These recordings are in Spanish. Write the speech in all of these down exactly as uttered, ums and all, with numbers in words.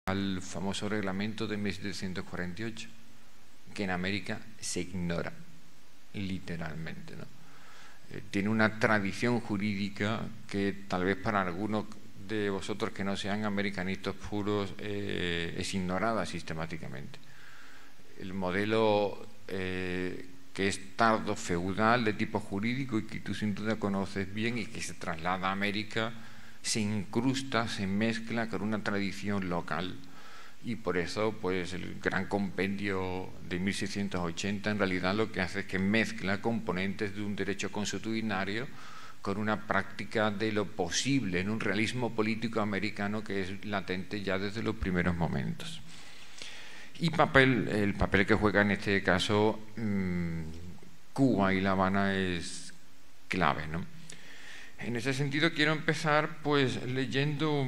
al famoso reglamento de mil setecientos cuarenta y ocho, que en América se ignora, literalmente, ¿no? Eh, tiene una tradición jurídica que tal vez para algunos de vosotros que no sean americanistas puros eh, es ignorada sistemáticamente. El modelo eh, que es tardo feudal de tipo jurídico y que tú sin duda conoces bien y que se traslada a América, se incrusta, se mezcla con una tradición local, y por eso pues el gran compendio de mil seiscientos ochenta en realidad lo que hace es que mezcla componentes de un derecho consuetudinario con una práctica de lo posible en un realismo político americano que es latente ya desde los primeros momentos. Y papel, el papel que juega en este caso mmm, Cuba y La Habana es clave, ¿no? En ese sentido quiero empezar pues leyendo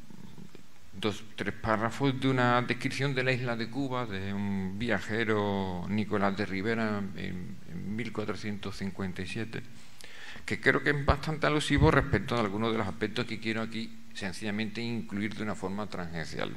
dos, tres párrafos de una descripción de la isla de Cuba de un viajero, Nicolás de Rivera, en, en mil cuatrocientos cincuenta y siete, que creo que es bastante alusivo respecto a algunos de los aspectos que quiero aquí sencillamente incluir de una forma tangencial.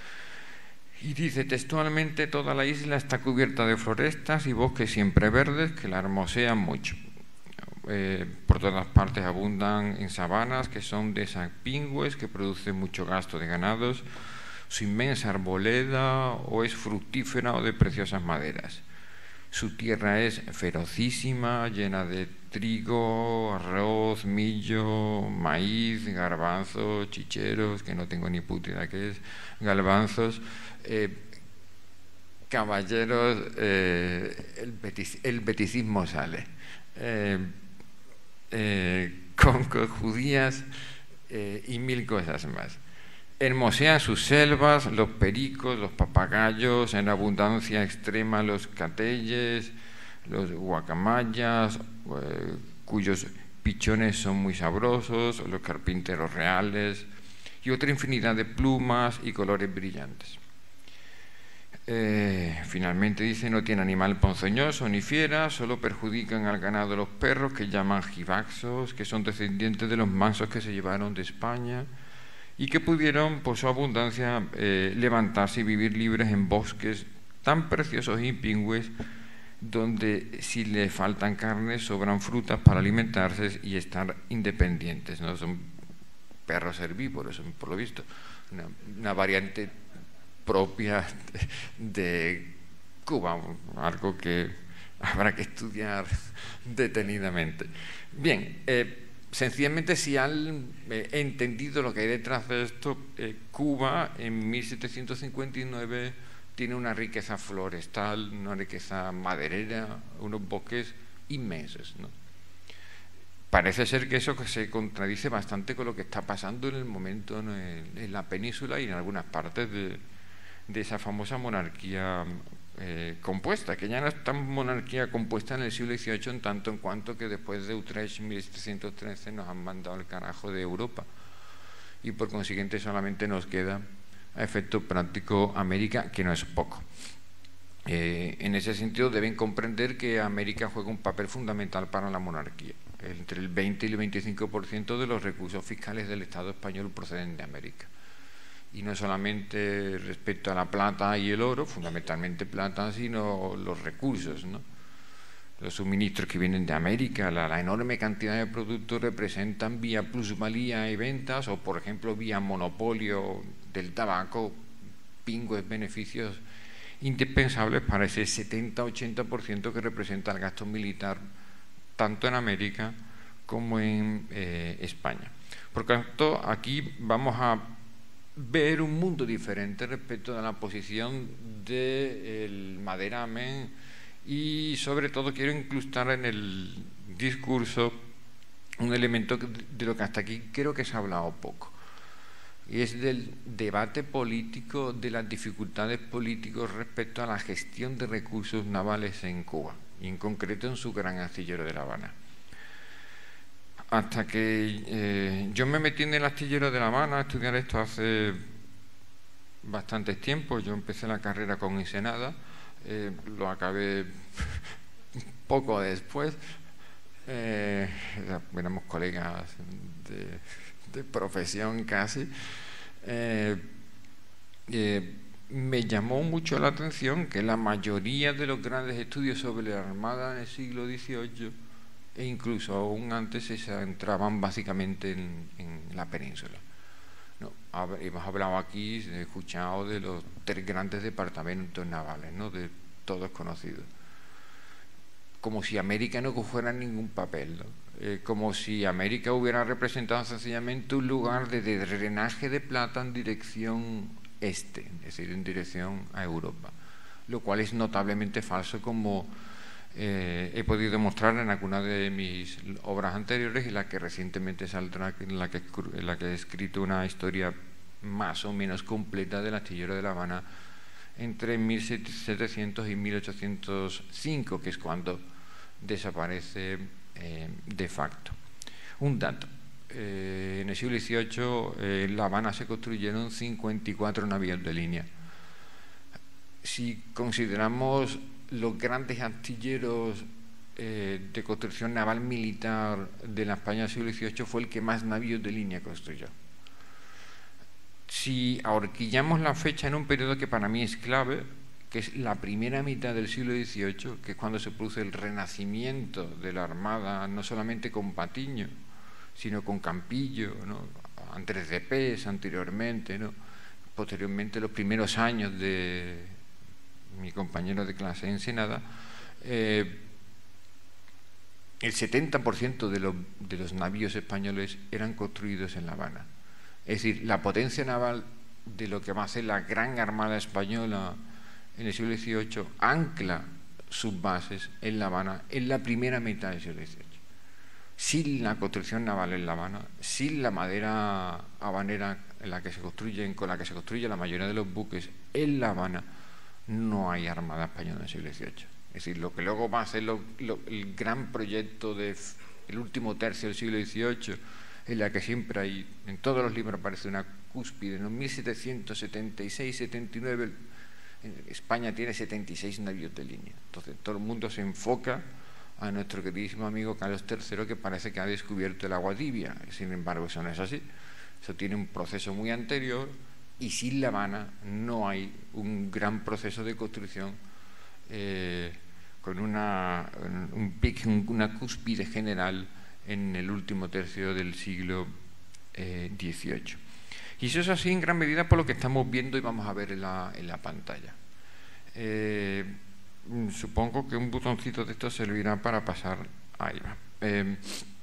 Y dice textualmente: toda la isla está cubierta de florestas y bosques siempre verdes que la hermosean mucho. Eh, por todas partes abundan en sabanas que son de esas pingües que producen mucho gasto de ganados, su inmensa arboleda o es fructífera o de preciosas maderas. Su tierra es ferocísima, llena de trigo, arroz, millo, maíz, garbanzos, chicheros, que no tengo ni puta idea qué es, garbanzos, eh, caballeros, eh, el, betis, el beticismo sale. Eh, Eh, con, con judías eh, y mil cosas más. Hermosean sus selvas, los pericos, los papagayos, en abundancia extrema los catelles, los guacamayas, eh, cuyos pichones son muy sabrosos, los carpinteros reales y otra infinidad de plumas y colores brillantes. Eh, finalmente dice: no tiene animal ponzoñoso ni fiera, solo perjudican al ganado los perros que llaman jibaxos, que son descendientes de los mansos que se llevaron de España y que pudieron por su abundancia eh, levantarse y vivir libres en bosques tan preciosos y pingües, donde si le faltan carnes sobran frutas para alimentarse y estar independientes, ¿no? Son perros herbívoros, por lo visto, una, una variante propia de Cuba, algo que habrá que estudiar detenidamente. Bien, eh, sencillamente si han eh, entendido lo que hay detrás de esto, eh, Cuba en mil setecientos cincuenta y nueve tiene una riqueza forestal, una riqueza maderera, unos bosques inmensos, ¿no? Parece ser que eso se contradice bastante con lo que está pasando en el momento en, el, en la península y en algunas partes de de esa famosa monarquía eh, compuesta, que ya no es tan monarquía compuesta en el siglo dieciocho en tanto en cuanto que después de Utrecht en mil setecientos trece nos han mandado el carajo de Europa y por consiguiente solamente nos queda a efecto práctico América, que no es poco. Eh, en ese sentido deben comprender que América juega un papel fundamental para la monarquía. Entre el veinte y el veinticinco por ciento de los recursos fiscales del Estado español proceden de América. Y no solamente respecto a la plata y el oro, fundamentalmente plata, sino los recursos, ¿no? Los suministros que vienen de América, la, la enorme cantidad de productos representan vía plusvalía y ventas, o por ejemplo vía monopolio del tabaco, pingües beneficios indispensables para ese setenta a ochenta por ciento que representa el gasto militar tanto en América como en eh, España. Por tanto, aquí vamos a ver un mundo diferente respecto a la posición del maderamen y sobre todo quiero incrustar en el discurso un elemento de lo que hasta aquí creo que se ha hablado poco, y es del debate político, de las dificultades políticas respecto a la gestión de recursos navales en Cuba y en concreto en su gran astillero de La Habana. Hasta que eh, yo me metí en el astillero de La Habana a estudiar esto hace bastantes tiempos. Yo empecé la carrera con Ensenada, eh, lo acabé poco después. Eh, éramos colegas de, de profesión casi. Eh, eh, me llamó mucho la atención que la mayoría de los grandes estudios sobre la Armada en el siglo dieciocho, e incluso aún antes, se centraban básicamente en, en la península. ¿No? Hemos hablado aquí, he escuchado de los tres grandes departamentos navales, ¿no? De todos conocidos. Como si América no cogiera ningún papel, ¿no? Eh, como si América hubiera representado sencillamente un lugar de drenaje de plata en dirección este, es decir, en dirección a Europa, lo cual es notablemente falso, como eh, he podido demostrar en alguna de mis obras anteriores, en la que recientemente saldrá, en la que, en la que he escrito una historia más o menos completa del astillero de La Habana entre mil setecientos y mil ochocientos cinco, que es cuando desaparece eh, de facto. Un dato: eh, en el siglo dieciocho eh, en La Habana se construyeron cincuenta y cuatro navíos de línea. Si consideramos los grandes astilleros eh, de construcción naval militar de la España del siglo dieciocho, fue el que más navíos de línea construyó. Si ahorquillamos la fecha en un periodo que para mí es clave, que es la primera mitad del siglo dieciocho, que es cuando se produce el renacimiento de la Armada, no solamente con Patiño, sino con Campillo, ¿no? Andrés de Pes anteriormente, ¿no? Posteriormente los primeros años de mi compañero de clase en Ensenada, eh, el setenta por ciento de los, de los navíos españoles eran construidos en La Habana. Es decir, la potencia naval de lo que va a ser la gran Armada española en el siglo dieciocho ancla sus bases en La Habana en la primera mitad del siglo dieciocho. Sin la construcción naval en La Habana, sin la madera habanera en la que se construyen, con la que se construye la mayoría de los buques en La Habana, no hay Armada española en el siglo dieciocho. Es decir, lo que luego va a ser lo, lo, el gran proyecto del último tercio del siglo dieciocho, en la que siempre hay, en todos los libros aparece una cúspide. En mil setecientos setenta y seis setenta y nueve España tiene setenta y seis navíos de línea. Entonces todo el mundo se enfoca a nuestro queridísimo amigo Carlos tercero, que parece que ha descubierto el agua tibia. Sin embargo, eso no es así. Eso tiene un proceso muy anterior, y sin La Habana no hay un gran proceso de construcción eh, con una, un pic, una cúspide general en el último tercio del siglo dieciocho. Y eso es así en gran medida por lo que estamos viendo y vamos a ver en la, en la pantalla. Eh, supongo que un botoncito de esto servirá para pasar. Ahí va. Eh,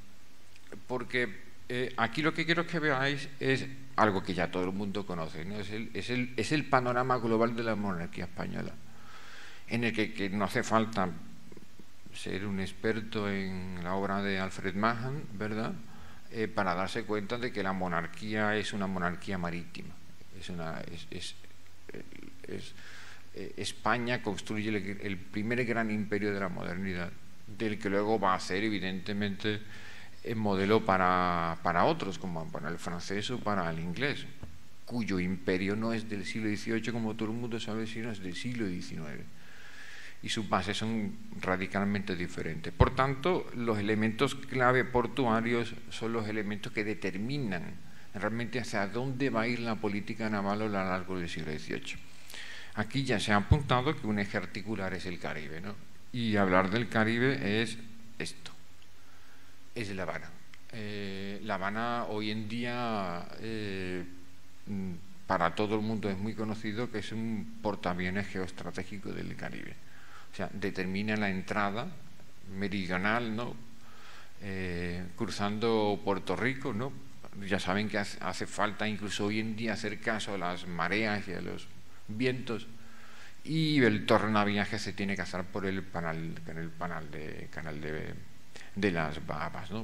porque eh, aquí lo que quiero que veáis es algo que ya todo el mundo conoce, ¿no? Es el, es el, es el panorama global de la monarquía española, en el que, que no hace falta ser un experto en la obra de Alfred Mahan, ¿verdad?, eh, para darse cuenta de que la monarquía es una monarquía marítima. Es una, es, es, es, eh, España construye el, el primer gran imperio de la modernidad, del que luego va a ser evidentemente el modelo para, para otros, como para el francés o para el inglés, cuyo imperio no es del siglo dieciocho, como todo el mundo sabe, sino es del siglo diecinueve. Y sus bases son radicalmente diferentes. Por tanto, los elementos clave portuarios son los elementos que determinan realmente hacia dónde va a ir la política naval a lo largo del siglo dieciocho. Aquí ya se ha apuntado que un eje articular es el Caribe, ¿no? Y hablar del Caribe es esto, es La Habana. Eh, La Habana hoy en día, eh, para todo el mundo es muy conocido que es un portaaviones geoestratégico del Caribe. O sea, determina la entrada meridional, ¿no? Eh, cruzando Puerto Rico, ¿no? Ya saben que hace, hace falta incluso hoy en día hacer caso a las mareas y a los vientos, y el tornaviaje se tiene que hacer por el canal, en el canal de, canal de, de las Bahamas, ¿no?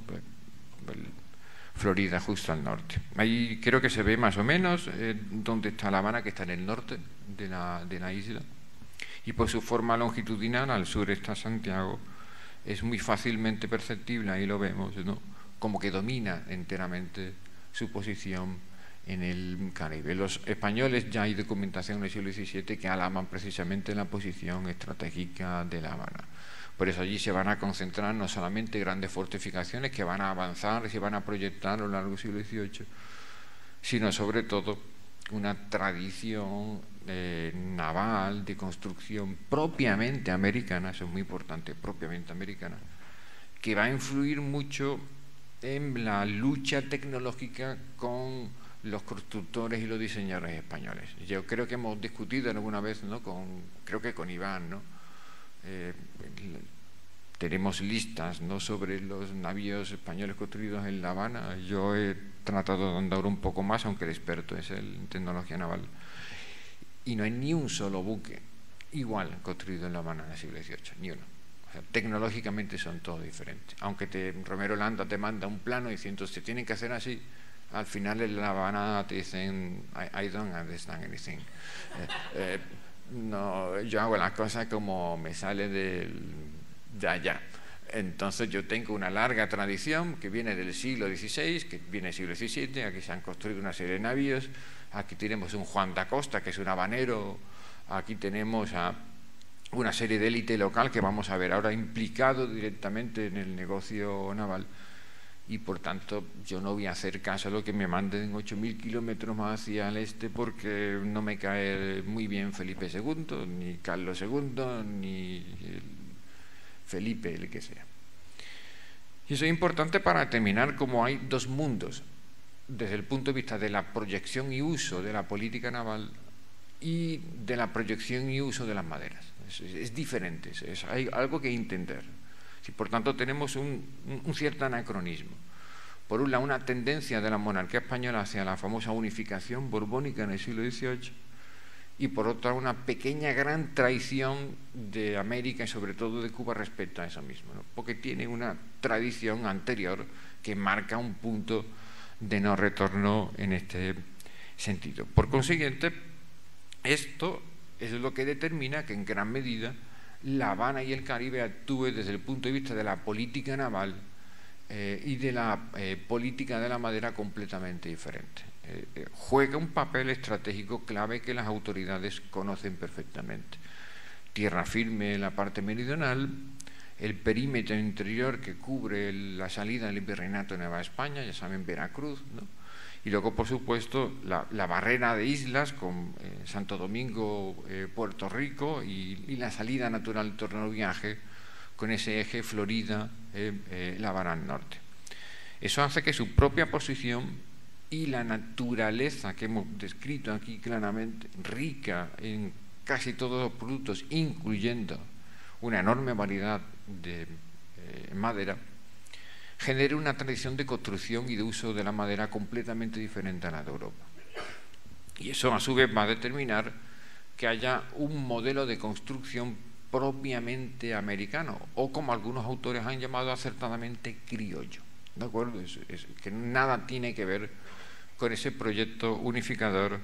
Florida, justo al norte. Ahí creo que se ve más o menos eh, dónde está La Habana, que está en el norte de la, de la isla. Y por su forma longitudinal, al sur está Santiago, es muy fácilmente perceptible, ahí lo vemos, ¿no?, como que domina enteramente su posición en el Caribe. Los españoles, ya hay documentación en el siglo diecisiete que alaban precisamente la posición estratégica de La Habana. Por eso allí se van a concentrar no solamente grandes fortificaciones que van a avanzar y se van a proyectar a lo largo del siglo dieciocho, sino sobre todo una tradición eh, naval de construcción propiamente americana, eso es muy importante, propiamente americana, que va a influir mucho en la lucha tecnológica con los constructores y los diseñadores españoles. Yo creo que hemos discutido alguna vez, ¿no? con, creo que con Iván, ¿no? Eh, tenemos listas, ¿no? sobre los navíos españoles construidos en La Habana. Yo he tratado de andar un poco más, aunque el experto es el en tecnología naval, y no hay ni un solo buque igual construido en La Habana en el siglo dieciocho, ni uno. O sea, tecnológicamente son todos diferentes. Aunque te, Romero Landa te manda un plano diciendo se tienen que hacer así, al final en La Habana te dicen I, I don't understand anything. Eh, eh, no, yo hago las cosas como me sale del, de allá. Entonces yo tengo una larga tradición que viene del siglo dieciséis, que viene del siglo diecisiete, aquí se han construido una serie de navíos, aquí tenemos un Juan da Costa, que es un habanero, aquí tenemos a una serie de élite local que vamos a ver ahora implicado directamente en el negocio naval, y por tanto yo no voy a hacer caso a lo que me manden ocho mil kilómetros más hacia el este, porque no me cae muy bien Felipe segundo, ni Carlos segundo, ni Felipe, el que sea. Y eso es importante para determinar cómo hay dos mundos desde el punto de vista de la proyección y uso de la política naval y de la proyección y uso de las maderas. Es, es, es diferente, es, es, hay algo que entender. Y por tanto tenemos un, un, un cierto anacronismo. Por un lado, una tendencia de la monarquía española hacia la famosa unificación borbónica en el siglo dieciocho, y por otra una pequeña gran traición de América y sobre todo de Cuba respecto a eso mismo, ¿no? Porque tiene una tradición anterior que marca un punto de no retorno en este sentido. Por consiguiente, esto es lo que determina que en gran medida La Habana y el Caribe actúe desde el punto de vista de la política naval eh, y de la eh, política de la madera completamente diferente. Eh, eh, juega un papel estratégico clave que las autoridades conocen perfectamente. Tierra firme en la parte meridional, el perímetro interior que cubre el, la salida del Virreinato de Nueva España, ya saben, Veracruz, ¿no? Y luego, por supuesto, la, la barrera de islas con eh, Santo Domingo, eh, Puerto Rico y, y la salida natural del tornoviaje con ese eje Florida, eh, eh, La Habana al norte. Eso hace que su propia posición y la naturaleza que hemos descrito aquí claramente, rica en casi todos los productos, incluyendo una enorme variedad de eh, madera, genere una tradición de construcción y de uso de la madera completamente diferente a la de Europa. Y eso a su vez va a determinar que haya un modelo de construcción propiamente americano, o como algunos autores han llamado acertadamente criollo, ¿de acuerdo? Es, es, que nada tiene que ver con ese proyecto unificador,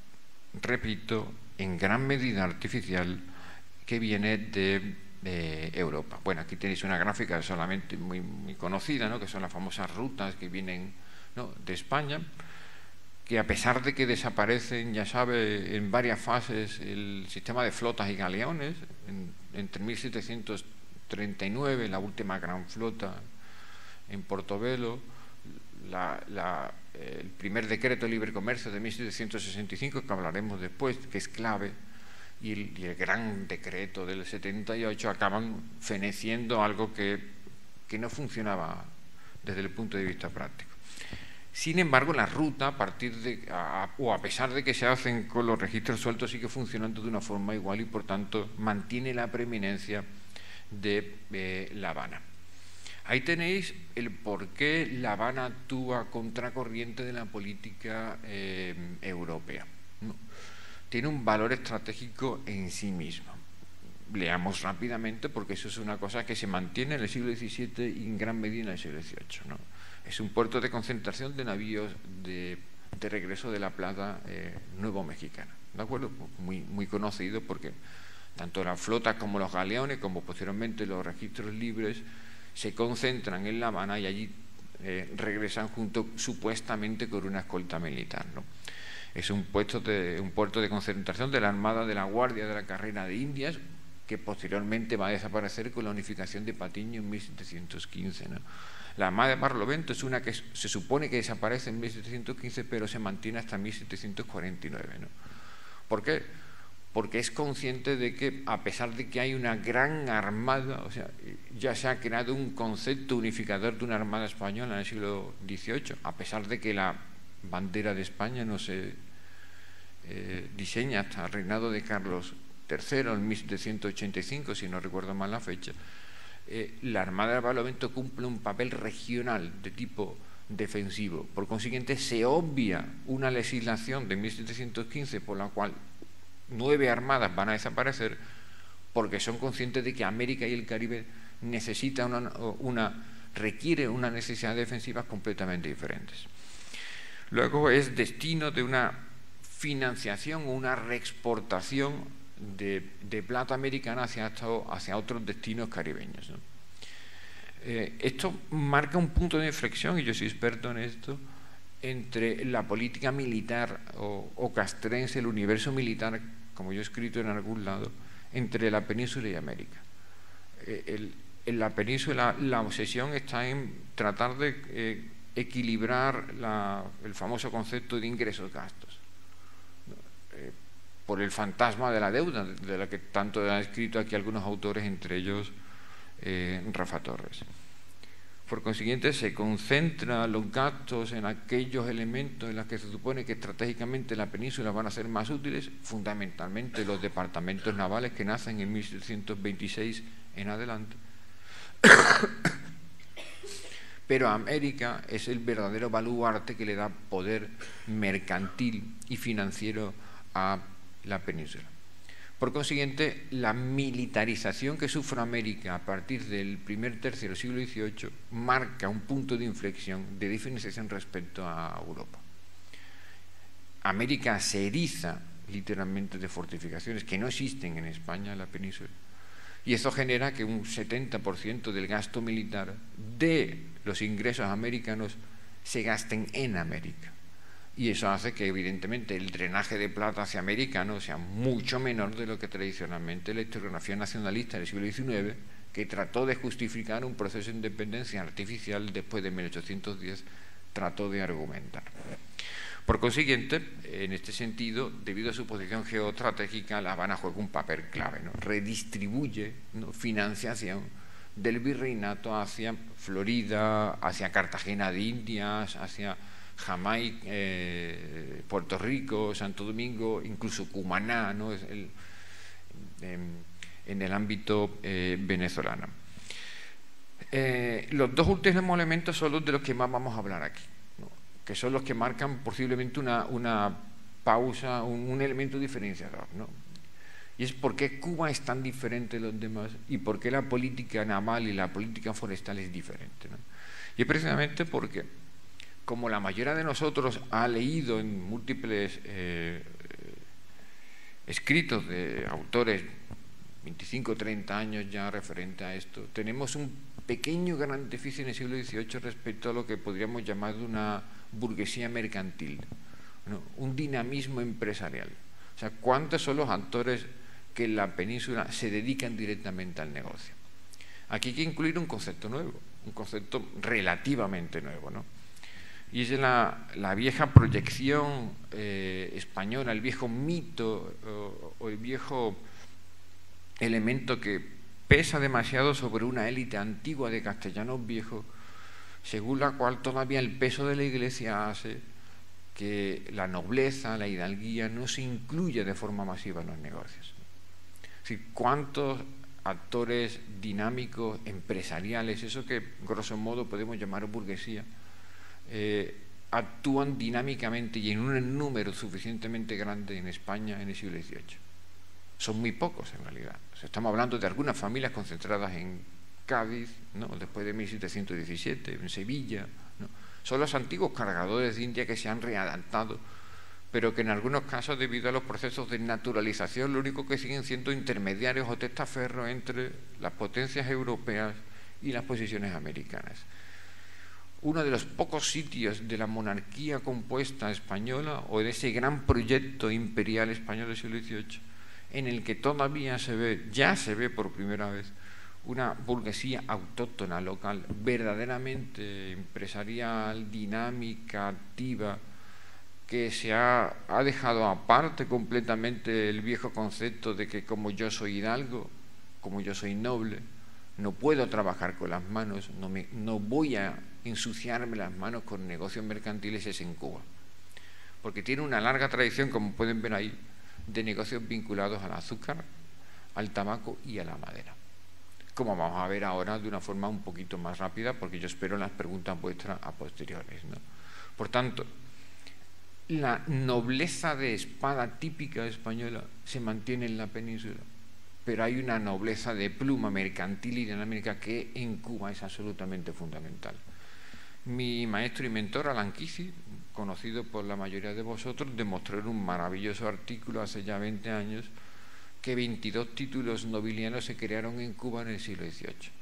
repito, en gran medida artificial, que viene de Eh, Europa. Bueno, aquí tenéis una gráfica solamente muy, muy conocida, ¿no? Que son las famosas rutas que vienen, ¿no? de España, que a pesar de que desaparecen, ya sabe, en varias fases el sistema de flotas y galeones, en, entre mil setecientos treinta y nueve, la última gran flota en Portobelo, la, la, el primer decreto de libre comercio de mil setecientos sesenta y cinco, que hablaremos después, que es clave, Y el, y el gran decreto del setenta y ocho acaban feneciendo algo que, que no funcionaba desde el punto de vista práctico. Sin embargo, la ruta, a partir de, a, o a pesar de que se hacen con los registros sueltos, sigue funcionando de una forma igual y por tanto mantiene la preeminencia de eh, La Habana. Ahí tenéis el por qué La Habana actúa contracorriente de la política eh, europea, ¿no? Tiene un valor estratégico en sí mismo. Leamos rápidamente porque eso es una cosa que se mantiene en el siglo diecisiete y en gran medida en el siglo dieciocho, ¿no? Es un puerto de concentración de navíos de, de regreso de la Plata eh, Nuevo Mexicana, ¿de acuerdo? Muy, muy conocido porque tanto la flota como los galeones, como posteriormente los registros libres, se concentran en La Habana y allí eh, regresan junto supuestamente con una escolta militar, ¿no? Es un, puesto de, un puerto de concentración de la Armada de la Guardia de la Carrera de Indias, que posteriormente va a desaparecer con la unificación de Patiño en mil setecientos quince, ¿no? La Armada de Barlovento es una que se supone que desaparece en mil setecientos quince, pero se mantiene hasta mil setecientos cuarenta y nueve, ¿no? ¿Por qué? Porque es consciente de que, a pesar de que hay una gran armada, o sea, ya se ha creado un concepto unificador de una armada española en el siglo dieciocho, a pesar de que la bandera de España no se eh, diseña hasta el reinado de Carlos tercero en mil setecientos ochenta y cinco, si no recuerdo mal la fecha. Eh, la Armada de Barlovento cumple un papel regional de tipo defensivo. Por consiguiente, se obvia una legislación de mil setecientos quince por la cual nueve armadas van a desaparecer, porque son conscientes de que América y el Caribe necesitan una, una, requiere unas necesidades defensivas completamente diferentes. Luego es destino de una financiación o una reexportación de, de plata americana hacia, hacia otros destinos caribeños, ¿no? Eh, esto marca un punto de inflexión, y yo soy experto en esto, entre la política militar o, o castrense, el universo militar, como yo he escrito en algún lado, entre la península y América. Eh, el, en la península la obsesión está en tratar de eh, equilibrar la, el famoso concepto de ingresos-gastos, eh, por el fantasma de la deuda, de la que tanto han escrito aquí algunos autores, entre ellos eh, Rafa Torres. Por consiguiente, se concentran los gastos en aquellos elementos en los que se supone que estratégicamente la península van a ser más útiles, fundamentalmente los departamentos navales que nacen en mil setecientos veintiséis en adelante. Pero América es el verdadero baluarte que le da poder mercantil y financiero a la península. Por consiguiente, la militarización que sufre América a partir del primer tercio del siglo dieciocho marca un punto de inflexión, de diferenciación respecto a Europa. América se eriza literalmente de fortificaciones que no existen en España, en la península, y eso genera que un setenta por ciento del gasto militar de los ingresos americanos se gasten en América. Y eso hace que, evidentemente, el drenaje de plata hacia americano sea mucho menor de lo que tradicionalmente la historiografía nacionalista del siglo diecinueve, que trató de justificar un proceso de independencia artificial después de mil ochocientos diez, trató de argumentar. Por consiguiente, en este sentido, debido a su posición geoestratégica, La Habana juega un papel clave, ¿no? Redistribuye, ¿no?, financiación del virreinato hacia Florida, hacia Cartagena de Indias, hacia Jamaica, eh, Puerto Rico, Santo Domingo, incluso Cumaná, ¿no?, es el, en, en el ámbito eh, venezolano. Eh, los dos últimos elementos son los de los que más vamos a hablar aquí, ¿no?, que son los que marcan posiblemente una, una pausa, un, un elemento diferenciador, ¿no? Y es por qué Cuba es tan diferente de los demás y por qué la política naval y la política forestal es diferente, ¿no? Y es precisamente porque, como la mayoría de nosotros ha leído en múltiples eh, escritos de autores veinticinco o treinta años ya referente a esto, tenemos un pequeño gran déficit en el siglo dieciocho respecto a lo que podríamos llamar una burguesía mercantil, ¿no?, un dinamismo empresarial. O sea, ¿cuántos son los actores que en la península se dedican directamente al negocio? Aquí hay que incluir un concepto nuevo, un concepto relativamente nuevo, ¿no? Y es la, la vieja proyección eh, española, el viejo mito o, o el viejo elemento que pesa demasiado sobre una élite antigua de castellanos viejos, según la cual todavía el peso de la Iglesia hace que la nobleza, la hidalguía, no se incluya de forma masiva en los negocios. Es decir, ¿cuántos actores dinámicos, empresariales, eso que grosso modo podemos llamar burguesía, Eh, actúan dinámicamente y en un número suficientemente grande en España en el siglo dieciocho? Son muy pocos en realidad. O sea, estamos hablando de algunas familias concentradas en Cádiz, ¿no?, después de mil setecientos diecisiete, en Sevilla, ¿no? Son los antiguos cargadores de India que se han readaptado, pero que en algunos casos, debido a los procesos de naturalización, lo único que siguen siendo intermediarios o testaferros entre las potencias europeas y las posiciones americanas. Uno de los pocos sitios de la monarquía compuesta española o de ese gran proyecto imperial español del siglo dieciocho en el que todavía se ve, ya se ve por primera vez, una burguesía autóctona, local, verdaderamente empresarial, dinámica, activa, que se ha, ha dejado aparte completamente el viejo concepto de que como yo soy hidalgo, como yo soy noble, no puedo trabajar con las manos, no, me, no voy a ensuciarme las manos con negocios mercantiles, es en Cuba. Porque tiene una larga tradición, como pueden ver ahí, de negocios vinculados al azúcar, al tabaco y a la madera. Como vamos a ver ahora de una forma un poquito más rápida, porque yo espero las preguntas vuestras a posteriores, ¿no? Por tanto, la nobleza de espada típica española se mantiene en la península, pero hay una nobleza de pluma mercantil y dinámica que en Cuba es absolutamente fundamental. Mi maestro y mentor, Alan Kizzi, conocido por la mayoría de vosotros, demostró en un maravilloso artículo hace ya veinte años que veintidós títulos nobiliarios se crearon en Cuba en el siglo dieciocho.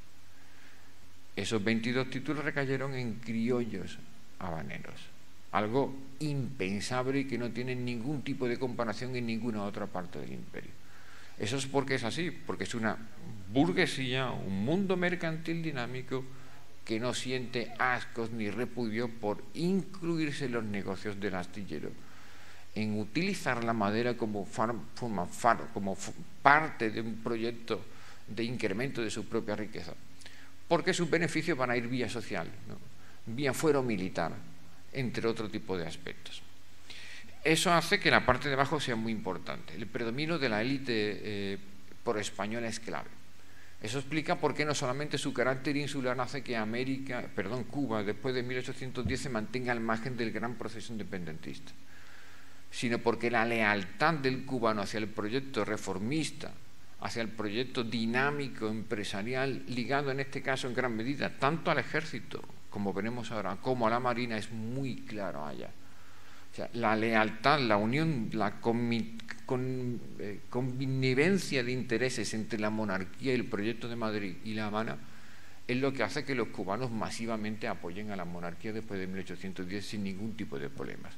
Esos veintidós títulos recayeron en criollos habaneros, algo impensable y que no tiene ningún tipo de comparación en ninguna otra parte del imperio. Eso es porque es así, porque es una burguesía, un mundo mercantil dinámico que no siente ascos ni repudio por incluirse en los negocios del astillero, en utilizar la madera como, far, far, como parte de un proyecto de incremento de su propia riqueza, porque sus beneficios van a ir vía social, ¿no? Vía fuero militar, entre otro tipo de aspectos. Eso hace que la parte de abajo sea muy importante. El predominio de la élite eh, por española es clave. Eso explica por qué no solamente su carácter insular hace que América, perdón, Cuba, después de mil ochocientos diez se mantenga al margen del gran proceso independentista, sino porque la lealtad del cubano hacia el proyecto reformista, hacia el proyecto dinámico empresarial, ligado en este caso en gran medida tanto al ejército, como veremos ahora, como a la marina, es muy claro allá. O sea, la lealtad, la unión, la con, con, eh, connivencia de intereses entre la monarquía y el proyecto de Madrid y La Habana es lo que hace que los cubanos masivamente apoyen a la monarquía después de mil ochocientos diez sin ningún tipo de problemas.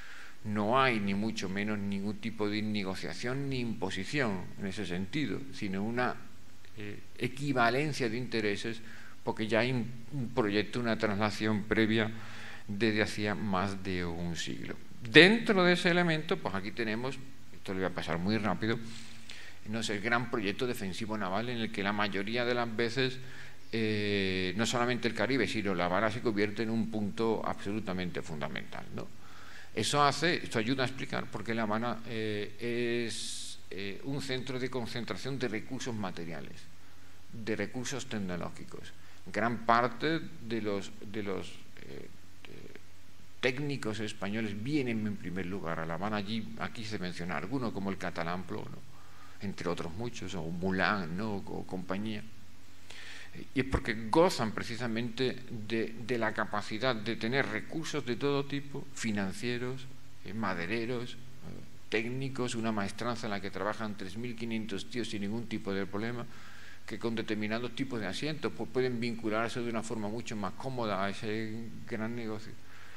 No hay ni mucho menos ningún tipo de negociación ni imposición en ese sentido, sino una eh, equivalencia de intereses, porque ya hay un, un proyecto, una traslación previa desde hacía más de un siglo. Dentro de ese elemento, pues aquí tenemos, esto lo voy a pasar muy rápido, no sé, el gran proyecto defensivo naval en el que la mayoría de las veces eh, no solamente el Caribe, sino La Habana se convierte en un punto absolutamente fundamental, ¿no? Eso hace, esto ayuda a explicar por qué La Habana eh, es eh, un centro de concentración de recursos materiales, de recursos tecnológicos. Gran parte de los, de los eh, de técnicos españoles vienen en primer lugar a La Habana. Allí, aquí se menciona alguno como el Catalamplo, ¿no? Entre otros muchos, o Mulán, ¿no? o compañía. Y es porque gozan precisamente de, de la capacidad de tener recursos de todo tipo, financieros, eh, madereros, eh, técnicos, una maestranza en la que trabajan tres mil quinientos tíos sin ningún tipo de problema, que con determinados tipos de asientos pues pueden vincularse de una forma mucho más cómoda a ese gran negocio.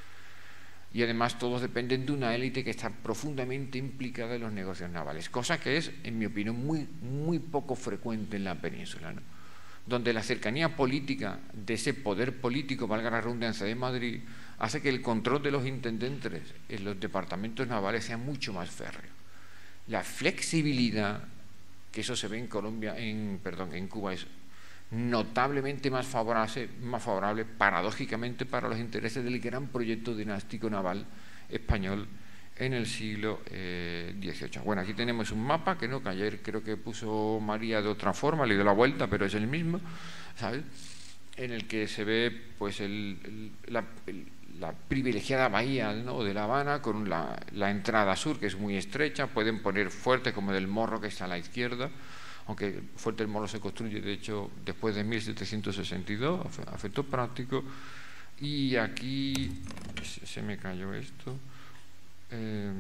Y además todos dependen de una élite que está profundamente implicada en los negocios navales, cosa que es, en mi opinión, muy, muy poco frecuente en la península, ¿no? Donde la cercanía política de ese poder político, valga la redundancia, de Madrid, hace que el control de los intendentes en los departamentos navales sea mucho más férreo. La flexibilidad, que eso se ve en Colombia, en, perdón, en Cuba, es notablemente más favorable, más favorable, paradójicamente, para los intereses del gran proyecto dinástico naval español en el siglo eh, dieciocho. Bueno, aquí tenemos un mapa que no, que ayer creo que puso María de otra forma, le dio la vuelta, pero es el mismo, ¿sabes? En el que se ve pues el, el, la, el, la privilegiada bahía, ¿no? de La Habana, con la, la entrada sur, que es muy estrecha. Pueden poner Fuerte como del Morro, que está a la izquierda, aunque Fuerte del Morro se construye, de hecho, después de mil setecientos sesenta y dos, a efecto práctico. Y aquí se, se me cayó esto. Eh,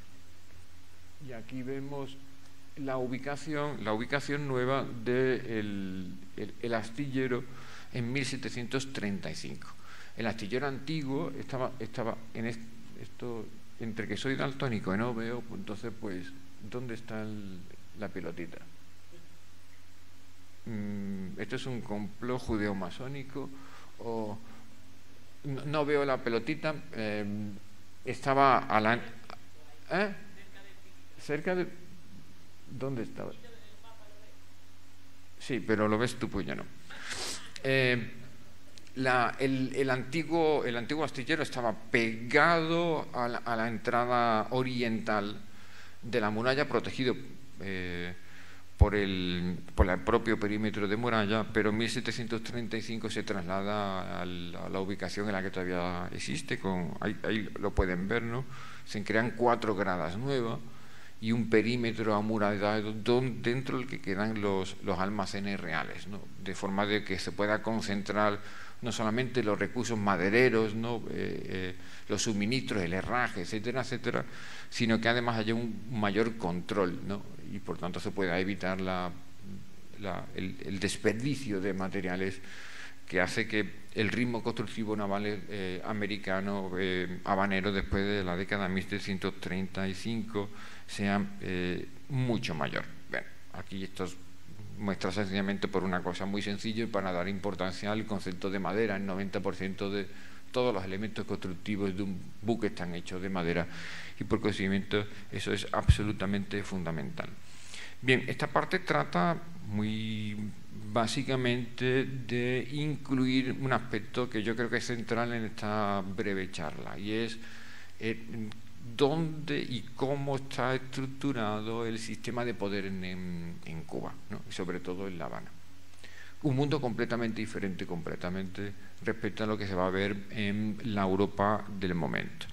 y aquí vemos la ubicación, la ubicación nueva del de el, el astillero en mil setecientos treinta y cinco. El astillero antiguo estaba, estaba en est, esto, entre que soy daltónico y no veo, pues entonces pues, ¿dónde está el, la pelotita? mmm, esto es un complot judeo-masónico, o no, no veo la pelotita, eh, estaba a la... ¿Eh? Cerca de... ¿Dónde estaba? Sí, pero lo ves tú, pues ya no. Eh, la, el, el, antiguo, el antiguo astillero estaba pegado a la, a la entrada oriental de la muralla, protegido eh, por, el, por el propio perímetro de muralla, pero en mil setecientos treinta y cinco se traslada a la, a la ubicación en la que todavía existe, con, ahí, ahí lo pueden ver, ¿no? Se crean cuatro gradas nuevas y un perímetro amurallado dentro del que quedan los, los almacenes reales, ¿no? De forma de que se pueda concentrar no solamente los recursos madereros, ¿no? eh, eh, los suministros, el herraje, etcétera, etcétera, sino que además haya un mayor control, ¿no? Y por tanto se pueda evitar la, la, el, el desperdicio de materiales que hace que el ritmo constructivo naval eh, americano eh, habanero después de la década de mil setecientos treinta y cinco sea eh, mucho mayor. Bueno, aquí esto muestra sencillamente por una cosa muy sencilla, para dar importancia al concepto de madera. El noventa por ciento de todos los elementos constructivos de un buque están hechos de madera y por consiguiente eso es absolutamente fundamental. Bien, esta parte trata muy básicamente de incluir un aspecto que yo creo que es central en esta breve charla, y es eh, dónde y cómo está estructurado el sistema de poder en, en, en Cuba, ¿no? Y sobre todo en La Habana. Un mundo completamente diferente, completamente respecto a lo que se va a ver en la Europa del momento.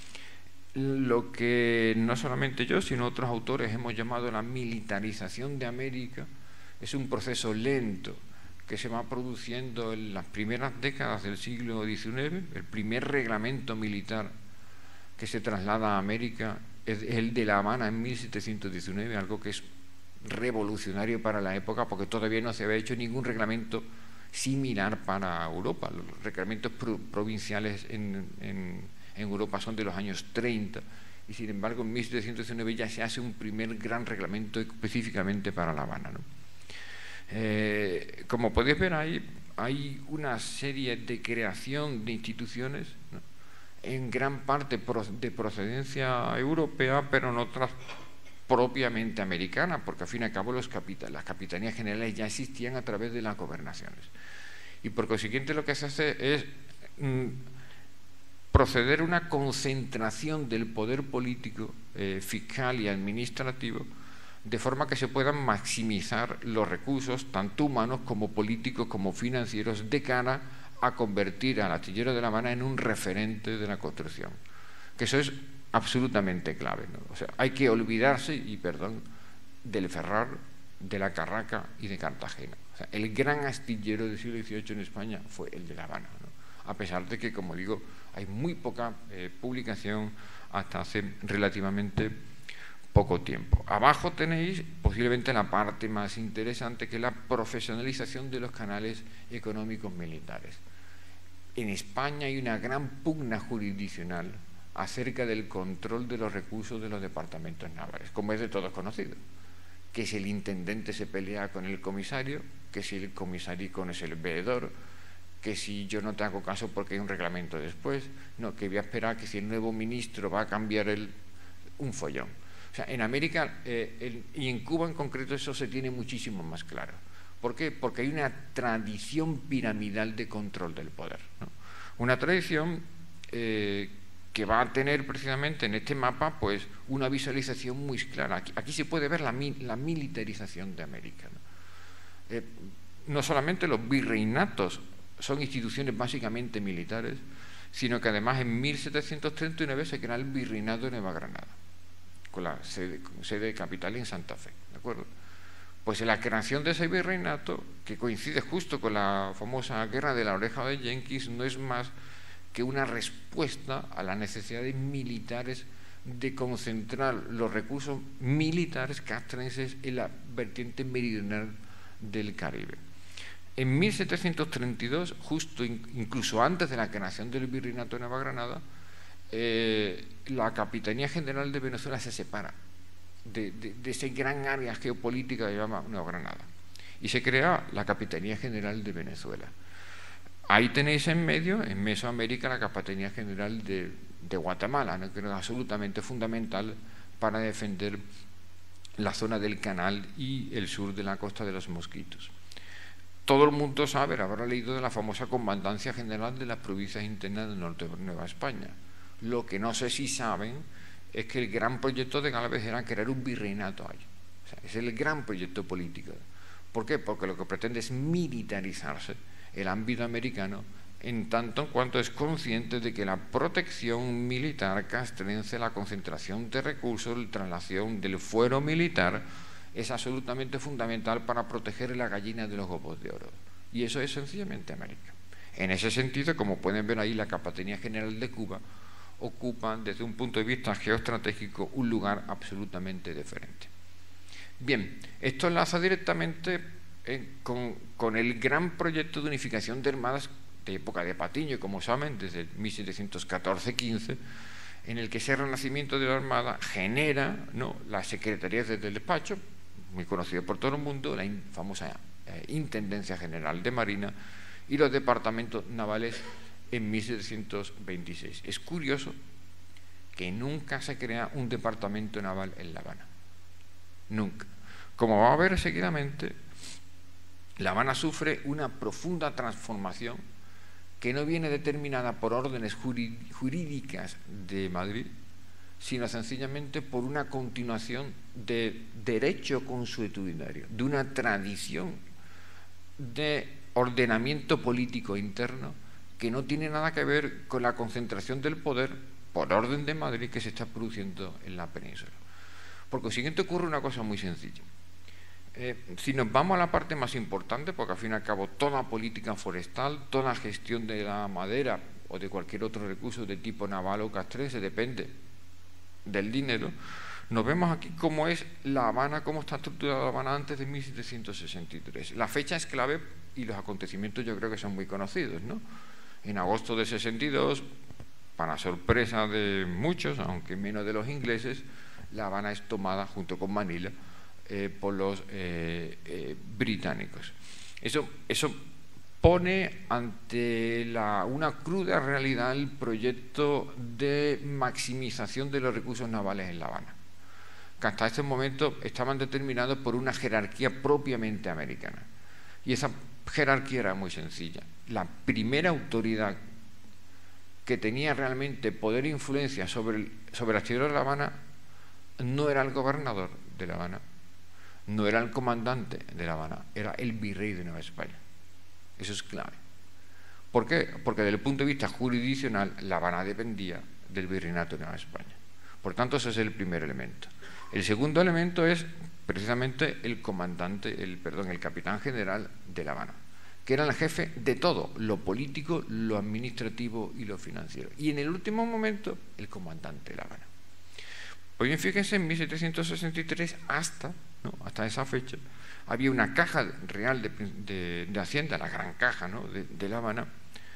Lo que no solamente yo, sino otros autores hemos llamado la militarización de América es un proceso lento que se va produciendo en las primeras décadas del siglo diecinueve. El primer reglamento militar que se traslada a América es el de La Habana en mil setecientos diecinueve, algo que es revolucionario para la época porque todavía no se había hecho ningún reglamento similar para Europa. Los reglamentos pro provinciales en, en, en Europa son de los años treinta y sin embargo en mil setecientos diecinueve ya se hace un primer gran reglamento específicamente para La Habana, ¿no? Eh, como podéis ver ahí, hay una serie de creación de instituciones, ¿no? En gran parte de procedencia europea, pero en otras propiamente americana, porque al fin y al cabo los capital, las capitanías generales ya existían a través de las gobernaciones. Y por consiguiente lo que se hace es mm, proceder a una concentración del poder político, eh, fiscal y administrativo, de forma que se puedan maximizar los recursos, tanto humanos como políticos como financieros, de cara a convertir al astillero de La Habana en un referente de la construcción. Que eso es absolutamente clave, ¿no? O sea, hay que olvidarse, y perdón, del Ferrar, de la Carraca y de Cartagena. O sea, el gran astillero del siglo dieciocho en España fue el de La Habana, ¿no? A pesar de que, como digo, hay muy poca eh, publicación hasta hace relativamente poco tiempo. Abajo tenéis posiblemente la parte más interesante, que es la profesionalización de los canales económicos militares. En España hay una gran pugna jurisdiccional acerca del control de los recursos de los departamentos navales, como es de todos conocido, que si el intendente se pelea con el comisario, que si el comisario es el veedor, que si yo no te hago caso porque hay un reglamento después, no, que voy a esperar que si el nuevo ministro va a cambiar el, un follón. O sea, en América eh, el, y en Cuba en concreto eso se tiene muchísimo más claro. ¿Por qué? Porque hay una tradición piramidal de control del poder, ¿no? Una tradición eh, que va a tener precisamente en este mapa pues una visualización muy clara. Aquí, aquí se puede ver la, la militarización de América, ¿no? Eh, no solamente los virreinatos son instituciones básicamente militares, sino que además en mil setecientos treinta y nueve se crea el Virreinato de Nueva Granada, con la sede, con sede capital en Santa Fe, ¿de acuerdo? Pues en la creación de ese virreinato, que coincide justo con la famosa guerra de la oreja de Yankees, no es más que una respuesta a las necesidades militares de concentrar los recursos militares castrenses en la vertiente meridional del Caribe. En mil setecientos treinta y dos, justo in, incluso antes de la creación del Virreinato de Nueva Granada, eh, la Capitanía General de Venezuela se separa de, de, de esa gran área geopolítica que se llama Nueva Granada. y se crea la Capitanía General de Venezuela. Ahí tenéis en medio, en Mesoamérica, la Capitanía General de, de Guatemala, ¿no? Que es absolutamente fundamental para defender la zona del Canal y el sur de la Costa de los Mosquitos. Todo el mundo sabe, habrá leído de la famosa Comandancia General de las Provincias Internas del Norte de Nueva España. Lo que no sé si saben es que el gran proyecto de Gálvez era crear un virreinato ahí. O sea, es el gran proyecto político. ¿Por qué? Porque lo que pretende es militarizarse el ámbito americano, en tanto en cuanto es consciente de que la protección militar castrense, la concentración de recursos, la traslación del fuero militar, es absolutamente fundamental para proteger la gallina de los huevos de oro. Y eso es sencillamente América. En ese sentido, como pueden ver ahí, la Capitanía General de Cuba ocupa, desde un punto de vista geoestratégico, un lugar absolutamente diferente. Bien, esto enlaza directamente Eh, con, con el gran proyecto de unificación de armadas de época de Patiño, como saben, desde mil setecientos catorce quince, en el que ese renacimiento de la Armada genera, ¿no?, las secretarías del despacho, muy conocido por todo el mundo, la in, famosa eh, Intendencia General de Marina y los departamentos navales en mil setecientos veintiséis. Es curioso que nunca se crea un departamento naval en La Habana. Nunca. Como va a ver seguidamente, La Habana sufre una profunda transformación que no viene determinada por órdenes jurídicas de Madrid, sino sencillamente por una continuación de derecho consuetudinario, de una tradición de ordenamiento político interno que no tiene nada que ver con la concentración del poder por orden de Madrid que se está produciendo en la península. Por consiguiente ocurre una cosa muy sencilla. Eh, si nos vamos a la parte más importante, porque al fin y al cabo toda política forestal, toda gestión de la madera o de cualquier otro recurso de tipo naval o castrense depende del dinero, nos vemos aquí cómo es La Habana, cómo está estructurada La Habana antes de mil setecientos sesenta y tres. La fecha es clave y los acontecimientos yo creo que son muy conocidos, ¿no? En agosto de sesenta y dos, para sorpresa de muchos, aunque menos de los ingleses, La Habana es tomada junto con Manila Eh, por los eh, eh, británicos. Eso, eso pone ante la, una cruda realidad el proyecto de maximización de los recursos navales en La Habana, que hasta este momento estaban determinados por una jerarquía propiamente americana. Y esa jerarquía era muy sencilla. La primera autoridad que tenía realmente poder e influencia sobre, el, sobre la ciudad de La Habana no era el gobernador de La Habana, no era el comandante de La Habana, era el virrey de Nueva España. Eso es clave. ¿Por qué? Porque desde el punto de vista jurisdiccional, La Habana dependía del virreinato de Nueva España. Por tanto, ese es el primer elemento. El segundo elemento es precisamente el comandante, el, perdón, el capitán general de La Habana, que era el jefe de todo, lo político, lo administrativo y lo financiero. Y en el último momento, el comandante de La Habana. Pues bien, fíjense, en mil setecientos sesenta y tres hasta, ¿no?, hasta esa fecha, había una caja real de, de, de Hacienda, la gran caja, ¿no?, de, de La Habana,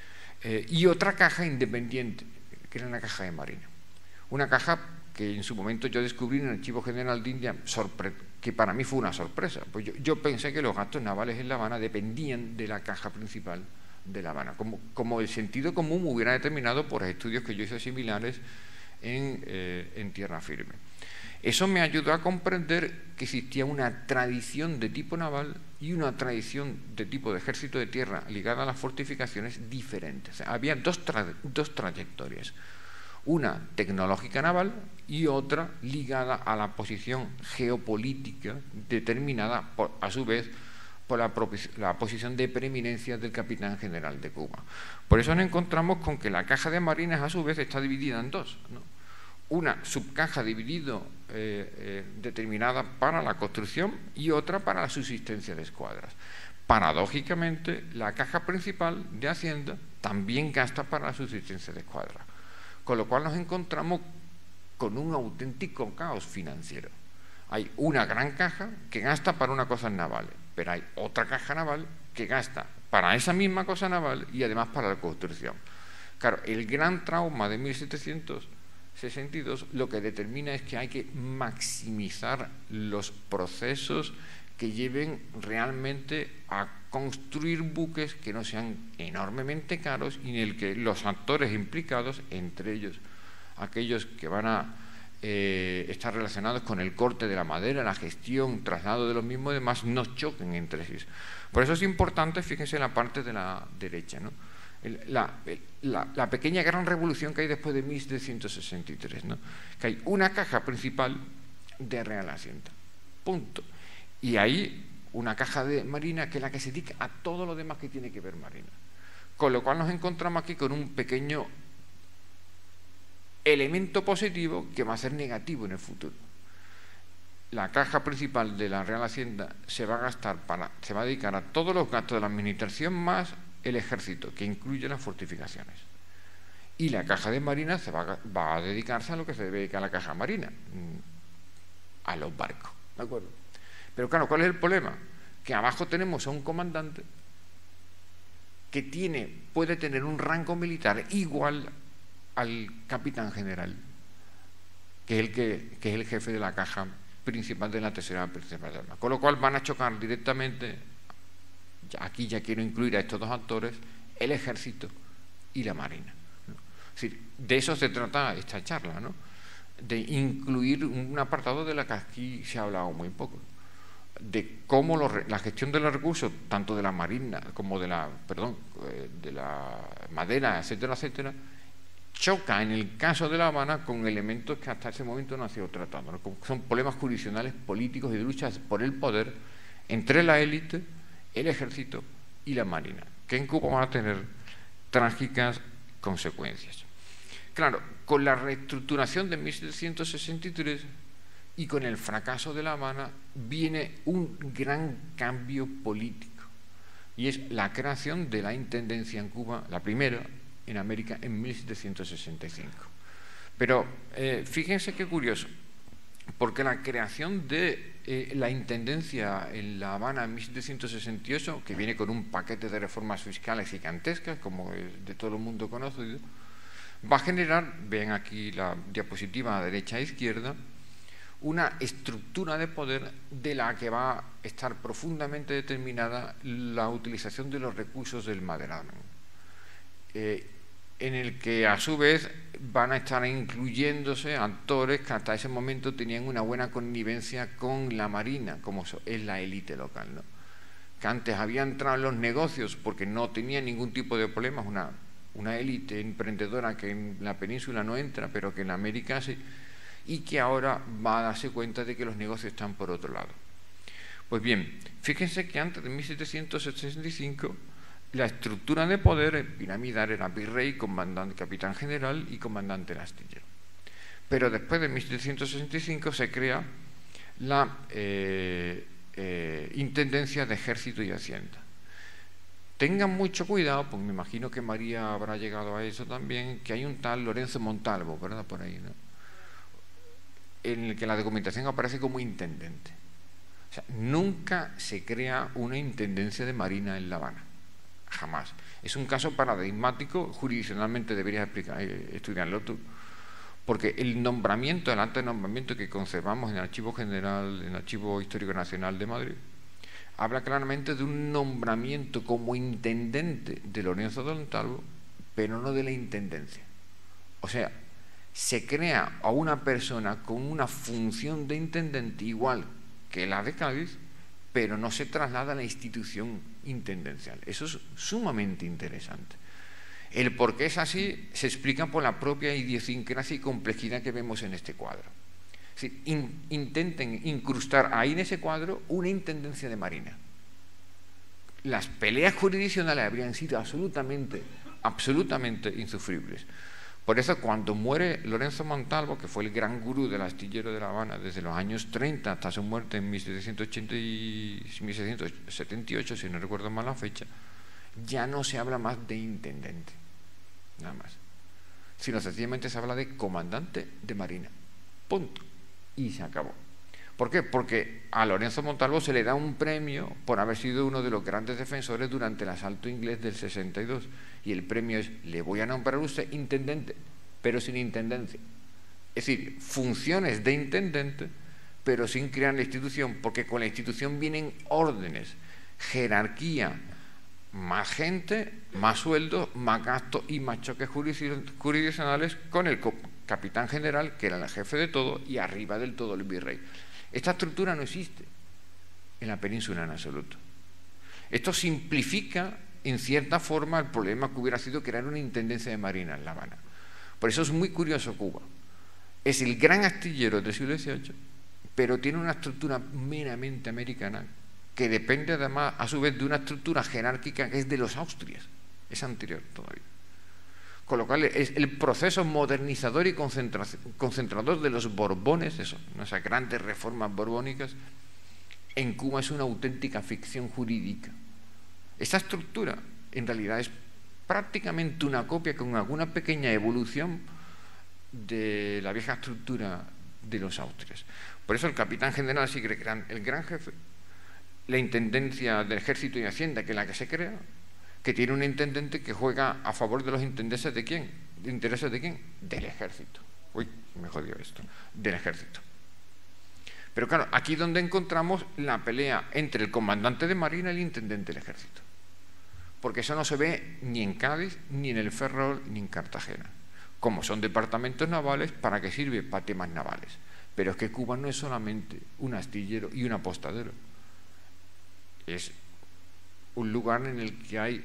eh, y otra caja independiente, que era una caja de Marina. Una caja que en su momento yo descubrí en el Archivo General de India, que para mí fue una sorpresa. Pues yo, yo pensé que los gastos navales en La Habana dependían de la caja principal de La Habana, como, como el sentido común hubiera determinado por estudios que yo hice similares En, eh, en tierra firme. Eso me ayudó a comprender que existía una tradición de tipo naval y una tradición de tipo de ejército de tierra ligada a las fortificaciones diferentes. O sea, había dos, tra dos trayectorias, una tecnológica naval y otra ligada a la posición geopolítica determinada, por, a su vez, por la, la posición de preeminencia del capitán general de Cuba. Por eso nos encontramos con que la caja de marines a su vez está dividida en dos, ¿no? Una subcaja dividido, eh, eh, determinada para la construcción y otra para la subsistencia de escuadras. Paradójicamente, la caja principal de Hacienda también gasta para la subsistencia de escuadras, con lo cual nos encontramos con un auténtico caos financiero. Hay una gran caja que gasta para una cosa naval, pero hay otra caja naval que gasta para esa misma cosa naval y además para la construcción. Claro, el gran trauma de mil setecientos sesenta y dos lo que determina es que hay que maximizar los procesos que lleven realmente a construir buques que no sean enormemente caros y en el que los actores implicados, entre ellos aquellos que van a eh, estar relacionados con el corte de la madera, la gestión, traslado de los mismos y demás, no choquen entre sí. Por eso es importante, fíjense en la parte de la derecha, ¿no? La, la, la pequeña gran revolución que hay después de mil setecientos sesenta y tres, ¿no? Que hay una caja principal de Real Hacienda, punto. Y hay una caja de Marina que es la que se dedica a todo lo demás que tiene que ver Marina. Con lo cual nos encontramos aquí con un pequeño elemento positivo que va a ser negativo en el futuro. La caja principal de la Real Hacienda se va a gastar para, se va a dedicar a todos los gastos de la administración más el ejército, que incluye las fortificaciones. Y la caja de Marina se va a, va a dedicarse a lo que se dedica a la caja marina, a los barcos, ¿de acuerdo? Pero claro, ¿cuál es el problema? Que abajo tenemos a un comandante que tiene, puede tener un rango militar igual al capitán general, que es el, que, que es el jefe de la caja principal de la tercera principal de armas. Con lo cual van a chocar directamente, aquí ya quiero incluir a estos dos actores, el ejército y la marina, ¿no? Es decir, de eso se trata esta charla, ¿no? De incluir un apartado de la que aquí se ha hablado muy poco, de cómo los, la gestión de los recursos, tanto de la marina como de la, perdón, de la madera, etcétera, etcétera, choca en el caso de La Habana con elementos que hasta ese momento no han sido tratados, ¿no? Son problemas jurisdiccionales, políticos y de luchas por el poder entre la élite, el ejército y la marina, que en Cuba van a tener trágicas consecuencias. Claro, con la reestructuración de mil setecientos sesenta y tres y con el fracaso de La Habana viene un gran cambio político, y es la creación de la intendencia en Cuba, la primera en América, en mil setecientos sesenta y cinco. Pero eh, fíjense qué curioso, porque la creación de eh, la intendencia en La Habana en mil setecientos sesenta y ocho, que viene con un paquete de reformas fiscales gigantescas, como de todo el mundo conocido, va a generar, ven aquí la diapositiva a derecha e izquierda, una estructura de poder de la que va a estar profundamente determinada la utilización de los recursos del maderamen, eh, en el que a su vez van a estar incluyéndose actores que hasta ese momento tenían una buena connivencia con la marina, como es la élite local, ¿no? Que antes había entrado en los negocios porque no tenía ningún tipo de problemas, una, una élite emprendedora que en la península no entra, pero que en América sí, y que ahora va a darse cuenta de que los negocios están por otro lado. Pues bien, fíjense que antes de mil setecientos sesenta y cinco la estructura de poder piramidal era virrey, comandante, capitán general y comandante del astillero. Pero después de mil setecientos sesenta y cinco se crea la eh, eh, intendencia de ejército y hacienda. Tengan mucho cuidado, pues me imagino que María habrá llegado a eso también, que hay un tal Lorenzo Montalvo, ¿verdad? Por ahí, ¿no? En el que la documentación aparece como intendente. O sea, nunca se crea una intendencia de marina en La Habana. Jamás. Es un caso paradigmático, jurisdiccionalmente deberías explicar, eh, estudiarlo tú, porque el nombramiento, el acta de nombramiento que conservamos en el Archivo General, en el Archivo Histórico Nacional de Madrid, habla claramente de un nombramiento como intendente de Lorenzo Montalvo, pero no de la intendencia. O sea, se crea a una persona con una función de intendente igual que la de Cádiz, pero no se traslada a la institución intendencial. Eso es sumamente interesante. El por qué es así se explica por la propia idiosincrasia y complejidad que vemos en este cuadro. Es decir, in, intenten incrustar ahí en ese cuadro una intendencia de marina. Las peleas jurisdiccionales habrían sido absolutamente, absolutamente insufribles. Por eso, cuando muere Lorenzo Montalvo, que fue el gran gurú del astillero de La Habana desde los años treinta hasta su muerte en mil setecientos setenta y ocho, si no recuerdo mal la fecha, ya no se habla más de intendente, nada más, sino sencillamente se habla de comandante de marina, punto, y se acabó. ¿Por qué? Porque a Lorenzo Montalvo se le da un premio por haber sido uno de los grandes defensores durante el asalto inglés del sesenta y dos, y el premio es: le voy a nombrar a usted intendente, pero sin intendencia. Es decir, funciones de intendente, pero sin crear la institución, porque con la institución vienen órdenes, jerarquía, más gente, más sueldos, más gastos y más choques jurisdiccionales con el capitán general, que era el jefe de todo, y arriba del todo el virrey. Esta estructura no existe en la península en absoluto. Esto simplifica en cierta forma el problema que hubiera sido crear una intendencia de marina en La Habana. Por eso es muy curioso Cuba. Es el gran astillero del siglo dieciocho, pero tiene una estructura meramente americana que depende además a su vez de una estructura jerárquica que es de los Austrias, es anterior todavía. Con lo cual es el proceso modernizador y concentrador de los Borbones, eso, esas grandes reformas borbónicas, en Cuba es una auténtica ficción jurídica. Esta estructura en realidad es prácticamente una copia con alguna pequeña evolución de la vieja estructura de los Austrias. Por eso el capitán general sigue creando el gran jefe, la intendencia del ejército y hacienda, que es la que se crea, que tiene un intendente que juega a favor de los intereses de quién, ¿De intereses de quién? Del ejército. Uy, me jodió esto, del ejército. Pero claro, aquí es donde encontramos la pelea entre el comandante de marina y el intendente del ejército, porque eso no se ve ni en Cádiz, ni en el Ferrol, ni en Cartagena. Como son departamentos navales, ¿para qué sirve? Para temas navales. Pero es que Cuba no es solamente un astillero y un apostadero. Es un lugar en el que hay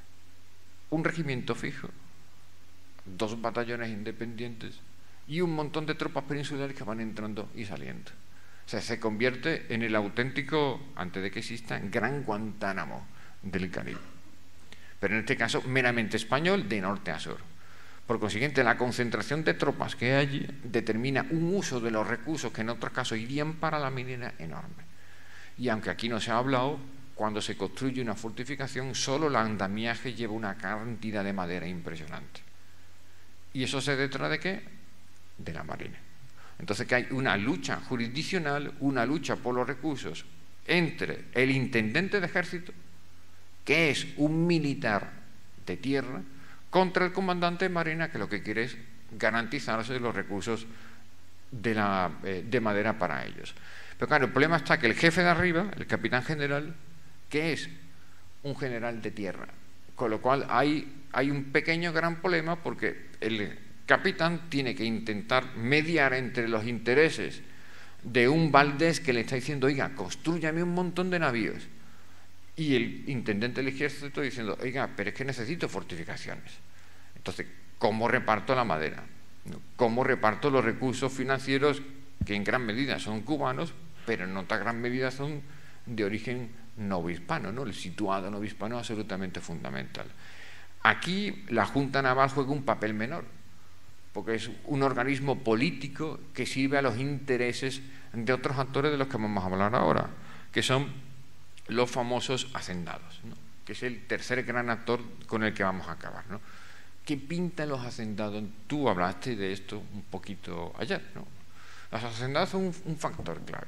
un regimiento fijo, dos batallones independientes y un montón de tropas peninsulares que van entrando y saliendo. O sea, se convierte en el auténtico, antes de que exista, gran Guantánamo del Caribe. Pero en este caso meramente español, de norte a sur. Por consiguiente, la concentración de tropas que hay allí determina un uso de los recursos que en otros casos irían para la minera enorme. Y aunque aquí no se ha hablado, cuando se construye una fortificación, solo el andamiaje lleva una cantidad de madera impresionante. ¿Y eso se detrás de qué? De la marina. Entonces que hay una lucha jurisdiccional, una lucha por los recursos entre el intendente de ejército, que es un militar de tierra, contra el comandante de marina, que lo que quiere es garantizarse los recursos de, la, eh, de madera para ellos. Pero claro, el problema está que el jefe de arriba, el capitán general, que es un general de tierra, con lo cual hay, hay un pequeño gran problema, porque el capitán tiene que intentar mediar entre los intereses de un Valdés que le está diciendo, oiga, constrúyame un montón de navíos, y el intendente del ejército diciendo, oiga, pero es que necesito fortificaciones. Entonces, ¿cómo reparto la madera? ¿Cómo reparto los recursos financieros que en gran medida son cubanos, pero en otra gran medida son de origen novohispano, ¿no? El situado novohispano es absolutamente fundamental. Aquí la Junta Naval juega un papel menor, porque es un organismo político que sirve a los intereses de otros actores de los que vamos a hablar ahora, que son los famosos hacendados, ¿no? Que es el tercer gran actor con el que vamos a acabar, ¿no? ¿Qué pintan los hacendados? Tú hablaste de esto un poquito ayer, ¿no? Los hacendados son un, un factor clave.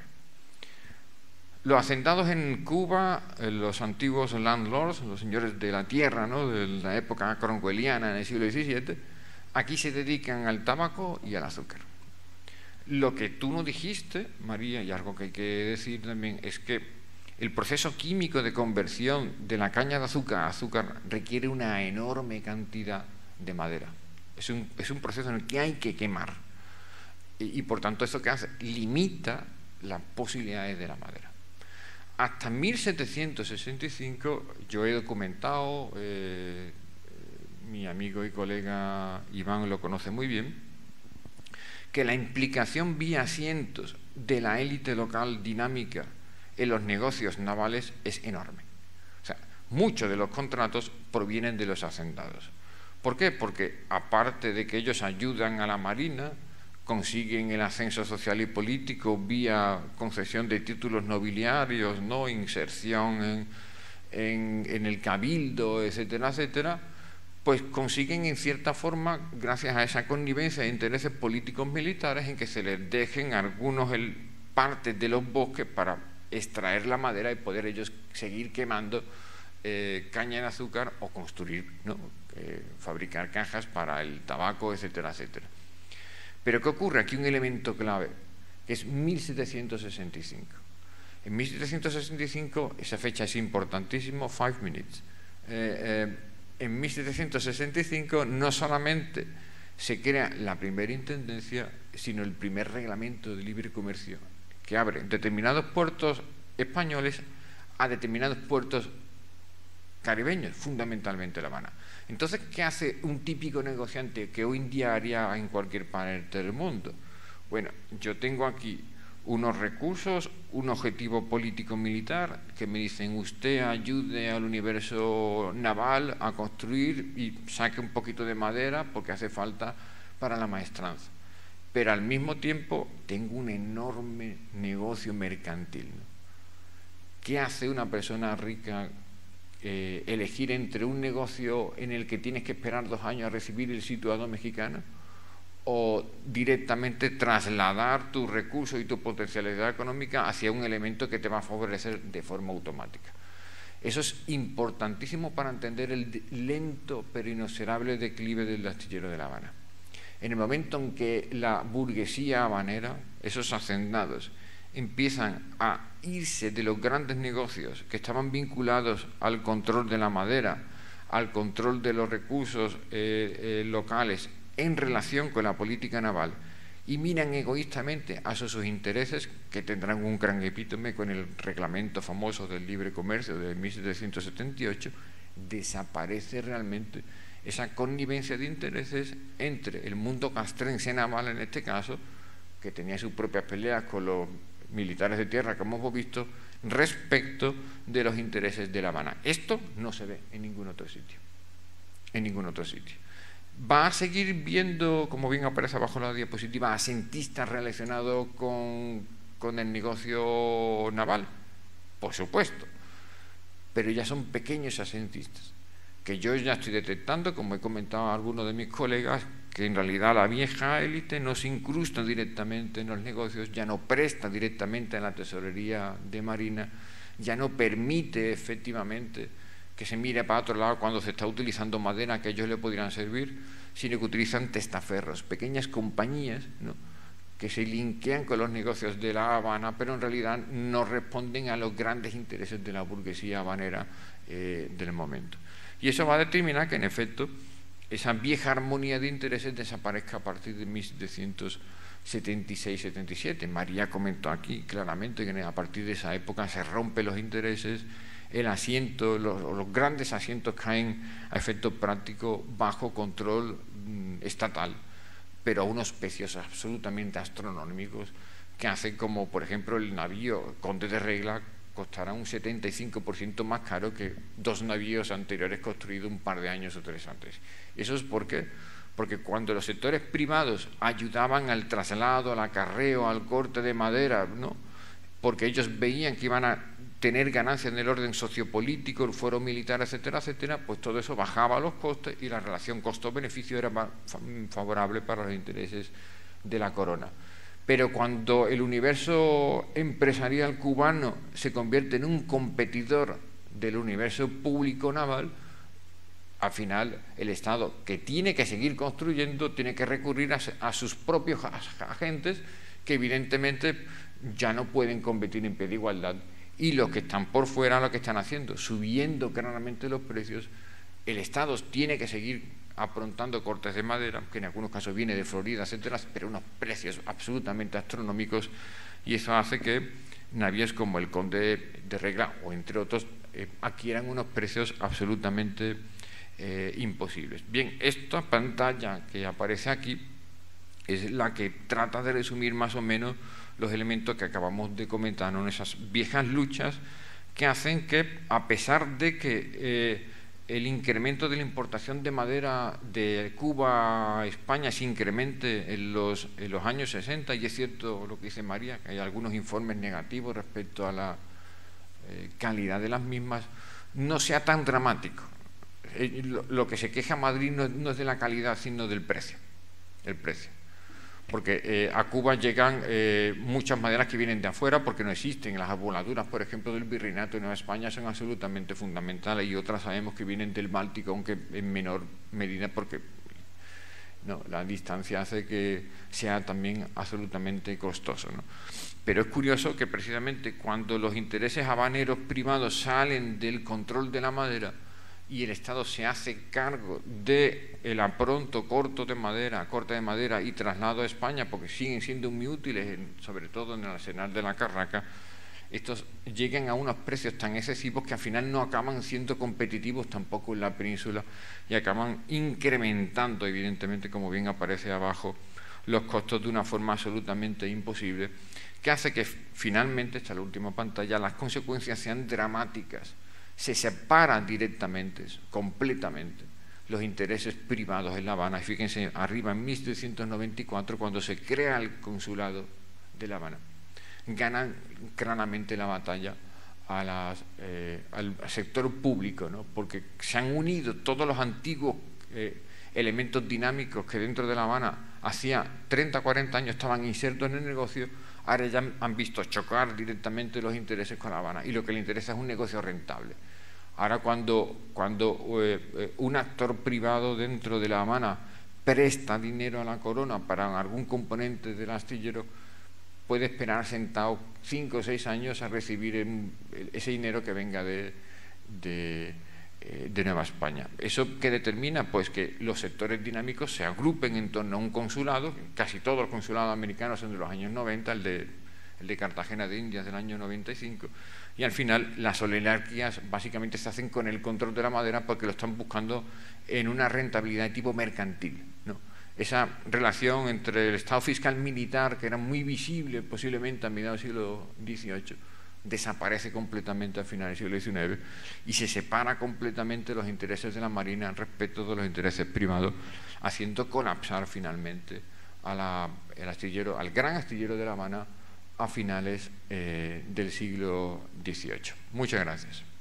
Los hacendados en Cuba, los antiguos landlords, los señores de la tierra, ¿no? De la época cromwelliana en el siglo diecisiete, aquí se dedican al tabaco y al azúcar. Lo que tú no dijiste, María, y algo que hay que decir también, es que el proceso químico de conversión de la caña de azúcar a azúcar requiere una enorme cantidad de madera. Es un, es un proceso en el que hay que quemar. Y, y por tanto, eso que hace limita las posibilidades de la madera. Hasta mil setecientos sesenta y cinco, yo he documentado, eh, mi amigo y colega Iván lo conoce muy bien, que la implicación vía asientos de la élite local dinámica en los negocios navales es enorme. O sea, muchos de los contratos provienen de los hacendados. ¿Por qué? Porque aparte de que ellos ayudan a la marina, consiguen el ascenso social y político vía concesión de títulos nobiliarios, ¿no? Inserción en, en, en el cabildo, etcétera, etcétera, pues consiguen en cierta forma, gracias a esa connivencia de intereses políticos militares, en que se les dejen algunos el, partes de los bosques para extraer la madera y poder ellos seguir quemando eh, caña de azúcar o construir, ¿no? eh, fabricar cajas para el tabaco, etcétera, etcétera. Pero ¿qué ocurre? Aquí un elemento clave. que es mil setecientos sesenta y cinco. En mil setecientos sesenta y cinco, esa fecha es importantísima, five minutes. Eh, eh, en mil setecientos sesenta y cinco no solamente se crea la primera intendencia, sino el primer reglamento de libre comercio que abre determinados puertos españoles a determinados puertos caribeños, fundamentalmente La Habana. Entonces, ¿qué hace un típico negociante que hoy en día haría en cualquier parte del mundo? Bueno, yo tengo aquí unos recursos, un objetivo político-militar que me dicen usted ayude al universo naval a construir y saque un poquito de madera porque hace falta para la maestranza. Pero al mismo tiempo tengo un enorme negocio mercantil, ¿no? ¿Qué hace una persona rica eh, elegir entre un negocio en el que tienes que esperar dos años a recibir el situado mexicano o directamente trasladar tus recursos y tu potencialidad económica hacia un elemento que te va a favorecer de forma automática? Eso es importantísimo para entender el lento pero inexorable declive del astillero de La Habana. En el momento en que la burguesía habanera, esos hacendados, empiezan a irse de los grandes negocios que estaban vinculados al control de la madera, al control de los recursos eh, eh, locales en relación con la política naval, y miran egoístamente a sus, sus intereses, que tendrán un gran epítome con el reglamento famoso del libre comercio de mil setecientos setenta y ocho, desaparece realmente esa connivencia de intereses entre el mundo castrense naval, en este caso, que tenía sus propias peleas con los militares de tierra, como hemos visto, respecto de los intereses de La Habana. Esto no se ve en ningún otro sitio. En ningún otro sitio. ¿Va a seguir viendo, como bien aparece abajo en la diapositiva, asentistas relacionados con, con el negocio naval? Por supuesto. Pero ya son pequeños asentistas, que yo ya estoy detectando, como he comentado a algunos de mis colegas, que en realidad la vieja élite no se incrusta directamente en los negocios, ya no presta directamente en la tesorería de Marina, ya no permite efectivamente que se mire para otro lado cuando se está utilizando madera que ellos le podrían servir, sino que utilizan testaferros, pequeñas compañías, ¿no?, que se linkean con los negocios de La Habana, pero en realidad no responden a los grandes intereses de la burguesía habanera eh, del momento. Y eso va a determinar que, en efecto, esa vieja armonía de intereses desaparezca a partir de mil setecientos setenta y seis setenta y siete. María comentó aquí claramente que a partir de esa época se rompen los intereses, el asiento, los, los grandes asientos caen a efecto práctico bajo control mmm, estatal, pero a unos precios absolutamente astronómicos que hacen como, por ejemplo, el navío Conde de Regla costará un setenta y cinco por ciento más caro que dos navíos anteriores construidos un par de años o tres antes. ¿Eso es por qué? Porque cuando los sectores privados ayudaban al traslado, al acarreo, al corte de madera, ¿no?, porque ellos veían que iban a tener ganancias en el orden sociopolítico, el fuero militar, etcétera, etcétera, pues todo eso bajaba los costes y la relación costo-beneficio era más favorable para los intereses de la corona. Pero cuando el universo empresarial cubano se convierte en un competidor del universo público naval, al final el Estado, que tiene que seguir construyendo, tiene que recurrir a, a sus propios agentes, que evidentemente ya no pueden competir en pie de igualdad, y los que están por fuera lo que están haciendo, subiendo claramente los precios. El Estado tiene que seguir aprontando cortes de madera, que en algunos casos viene de Florida, etcétera, pero unos precios absolutamente astronómicos, y eso hace que navíos como el Conde de Regla, o entre otros, eh, adquieran unos precios absolutamente eh, imposibles. Bien, esta pantalla que aparece aquí es la que trata de resumir más o menos los elementos que acabamos de comentar, ¿no?, en esas viejas luchas que hacen que, a pesar de que eh, el incremento de la importación de madera de Cuba a España se incremente en los, en los años sesenta, y es cierto lo que dice María, que hay algunos informes negativos respecto a la eh, calidad de las mismas, no sea tan dramático. Eh, lo, lo que se queja Madrid no, no es de la calidad, sino del precio, el precio. Porque eh, a Cuba llegan eh, muchas maderas que vienen de afuera porque no existen. Las aboladuras, por ejemplo, del Virreinato de Nueva España son absolutamente fundamentales, y otras sabemos que vienen del Báltico, aunque en menor medida porque ¿no? La distancia hace que sea también absolutamente costoso, ¿no? Pero es curioso que precisamente cuando los intereses habaneros privados salen del control de la madera y el Estado se hace cargo del apronto corto de madera, corte de madera y traslado a España, porque siguen siendo muy útiles, sobre todo en el arsenal de la Carraca, estos llegan a unos precios tan excesivos que al final no acaban siendo competitivos tampoco en la península y acaban incrementando, evidentemente, como bien aparece abajo, los costos de una forma absolutamente imposible, que hace que finalmente, esta es la última pantalla, las consecuencias sean dramáticas. Se separan directamente, completamente, los intereses privados en La Habana. Y fíjense, arriba en mil setecientos noventa y cuatro, cuando se crea el consulado de La Habana, ganan claramente la batalla a las, eh, al sector público, ¿no? Porque se han unido todos los antiguos eh, elementos dinámicos que dentro de La Habana hacía treinta, cuarenta años estaban insertos en el negocio. Ahora ya han visto chocar directamente los intereses con La Habana y lo que le interesa es un negocio rentable. Ahora cuando, cuando eh, un actor privado dentro de La Habana presta dinero a la corona para algún componente del astillero, puede esperar sentado cinco o seis años a recibir en, ese dinero que venga de, de, de Nueva España. ¿Eso qué determina? Pues que los sectores dinámicos se agrupen en torno a un consulado. Casi todos los consulados americanos son de los años noventa, el de, el de Cartagena de Indias del año noventa y cinco, y al final las oligarquías básicamente se hacen con el control de la madera porque lo están buscando en una rentabilidad de tipo mercantil, ¿no? Esa relación entre el Estado fiscal militar, que era muy visible posiblemente a mediados del siglo dieciocho, desaparece completamente al final del siglo diecinueve y se separa completamente los intereses de la Marina respecto de los intereses privados, haciendo colapsar finalmente a la, el astillero, al gran astillero de La Habana a finales eh, del siglo dieciocho. Muchas gracias.